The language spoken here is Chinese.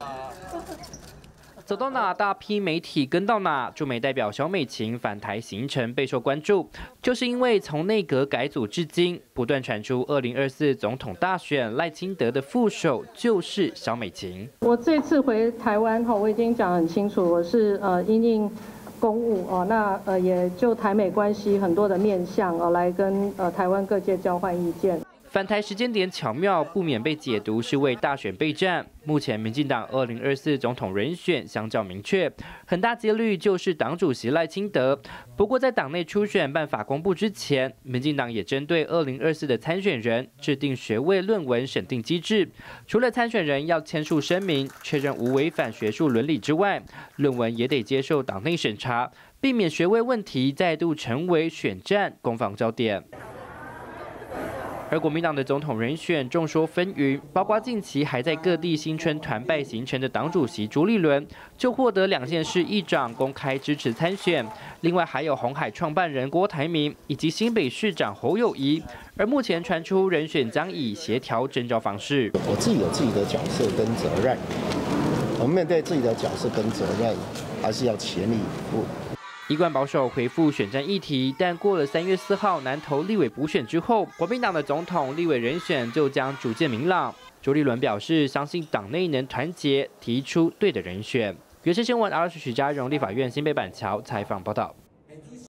走到哪，大批媒体跟到哪。驻美代表萧美琴返台行程备受关注，就是因为从内阁改组至今，不断传出2024总统大选赖清德的副手就是萧美琴。 我这次回台湾我已经讲很清楚，我是因应公务也就台美关系很多的面向来跟台湾各界交换意见。 返台时间点巧妙，不免被解读是为大选备战。目前民进党2024总统人选相较明确，很大几率就是党主席赖清德。不过在党内初选办法公布之前，民进党也针对2024的参选人制定学位论文审定机制，除了参选人要签署声明，确认无违反学术伦理之外，论文也得接受党内审查，避免学位问题再度成为选战攻防焦点。而国民党的总统人选众说纷纭，包括近期还在各地新春团拜行程的党主席朱立伦，就获得2县市议长公开支持参选。另外还有鸿海创办人郭台铭以及新北市长侯友宜。而目前传出人选将以协调征召方式。 我自己有自己的角色跟责任，我们面对自己的角色跟责任，还是要全力以赴。 一贯保守回复选战议题，但过了3月4号南投立委补选之后，国民党的总统立委人选就将逐渐明朗。朱立伦表示，相信党内能团结，提出对的人选。原视新闻，RS 许家荣立法院新北板桥采访报道。